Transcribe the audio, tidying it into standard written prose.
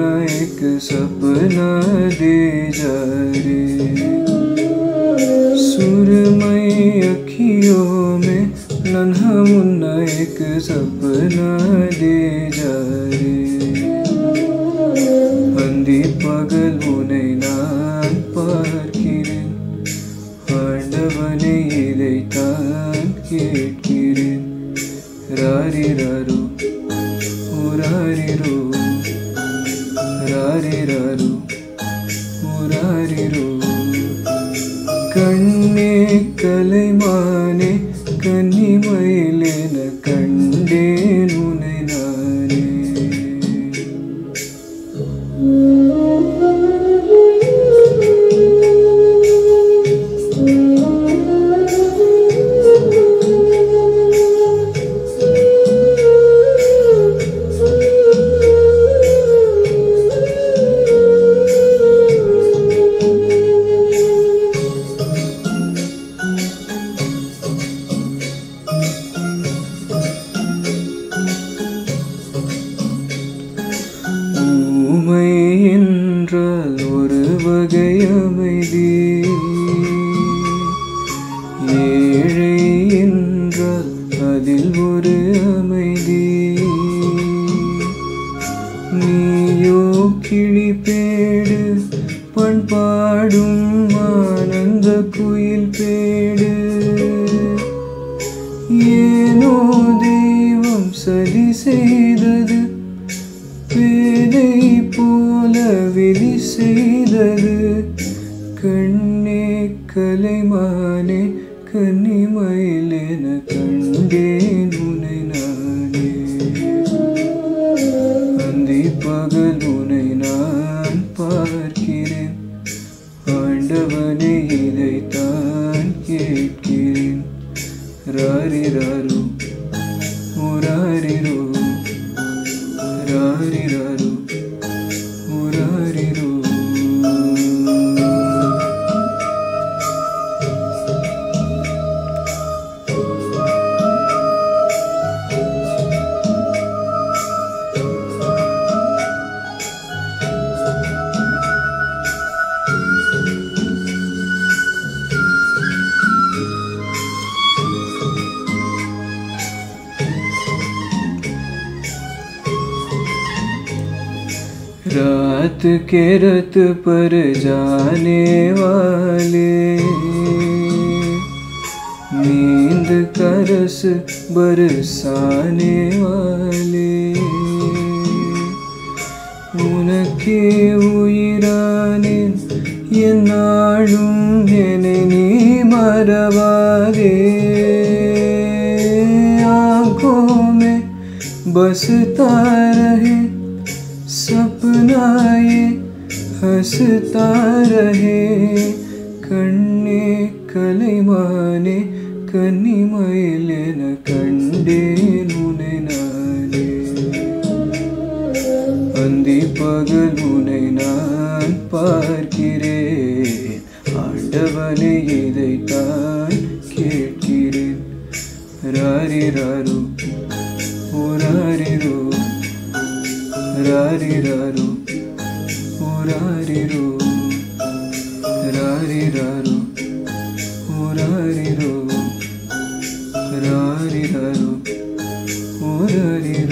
मुन्ना एक सपना दे जा रे। सुरमई अखियों में नन्हा मुन्ना एक सपना दे जा रे। अंधी पगल मुनै நான் பார்க்கிறேன், ஆண்டவனை இதைத்தான் கேட்கிறேன். ராரிராரோ ஓராரிரோ, ராரிராரோ ஓராரிரோ. கண்ணே கலைமானே கன்னிமயிலென கண்டேன் உன்னை நானே. ஊமை என்றால் ஒரு வகை அமைதி, ஏழை என்றால் அதில் ஒரு அமைதி. நீயோ கிளிப்பேடு பண்பாடும் ஆனந்த குயில் பேடு. ஏனோ தெய்வம் சதி செய்தது, பேதை போல விதி செய்தது. கண்ணே கலைமானே கன்னிமயிலென கண்டேன் உன்னை நானே. அந்தி பகல் உன்னை நான் பார்க்கிறேன், ஆண்டவனை இதைத்தான் கேட்கிறேன். ராரிராரோ ஓராரிரோ, ராரிராரோ ஓராரிரோ. रात के रथ पर जाने वाले, नींद का रस बरसाने वाले. உனக்கே உயிரானே என்னாலும் என்னை நீ மறவாதே. आँखों में बसता रहे सपना ये हंसता रहे. कन्ने कலைமானே கன்னிமயிலென கண்டேன் உன்னை நானே. அந்தி பகல் உன்னை நான் பார்க்கிறேன், ஆண்டவனை இதைத்தான் கேட்கிறேன். ராரிராரோ ஓராரிரோ, ராரிராரோ ஓராரிரோ, ராரிராரோ ஓராரிரோ, ராரிராரோ ஓராரிரோ.